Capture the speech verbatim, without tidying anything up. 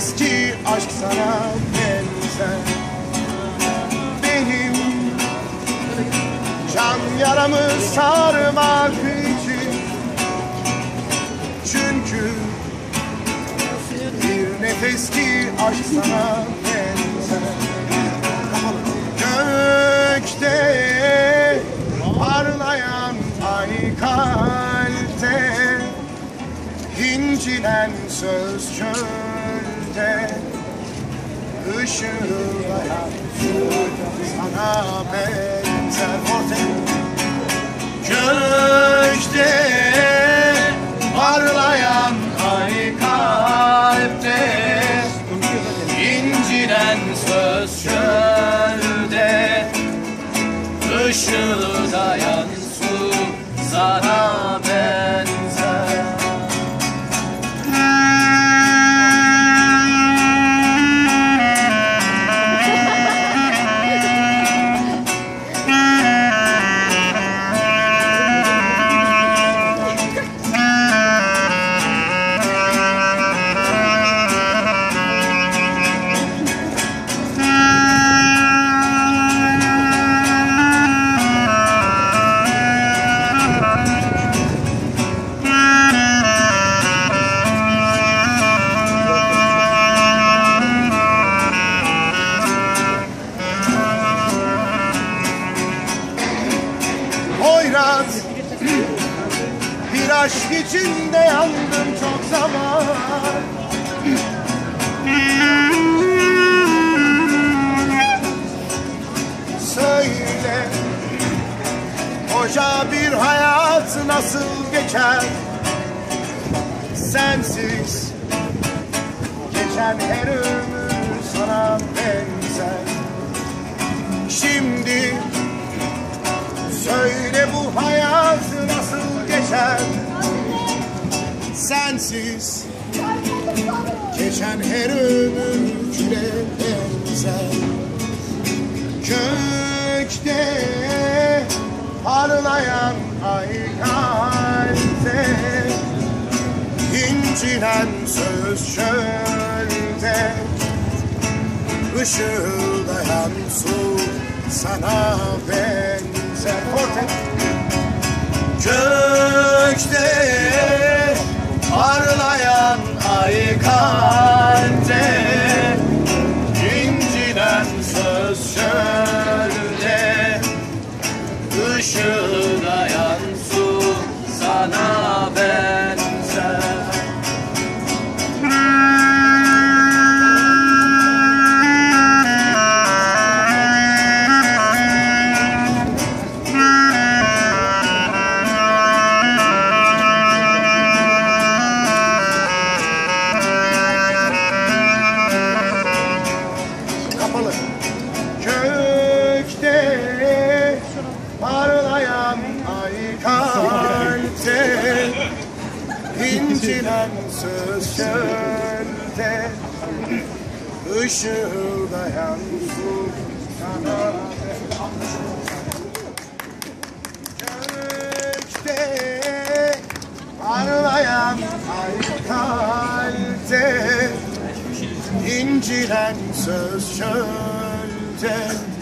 nefes ki aşk sana benzer. Benim can yaramı sarmak için, çünkü bir nefes ki aşk sana benzer. Gökte parlayan ay kalpte, İncilen söz çölde, ışıldayan sana benzer. Gökte parlayan ay kalpte, İncilen söz çölde, ışıldayan su sana benzer. Hoyrat bir aşk içinde yandım çok zaman. Söyle, koca bir hayat nasıl geçer sensiz? Geçen her ömür sana benzer. Şimdi söyle, bu hayat nasıl geçer sensiz? Geçen her ömür küle benzer. Gökte parlayan ay kalpte, İncilen söz çölde, ışıldayan su sana benzer. Gökte parlayan ay kalpte, İncilen söz çölde, ışıldayan su sana benzer. Gökte parlayan ay kalpte, İncilen söz çölde, ışıldayan su sana. Gökte parlayan ay kalpte, İncilen söz çölde,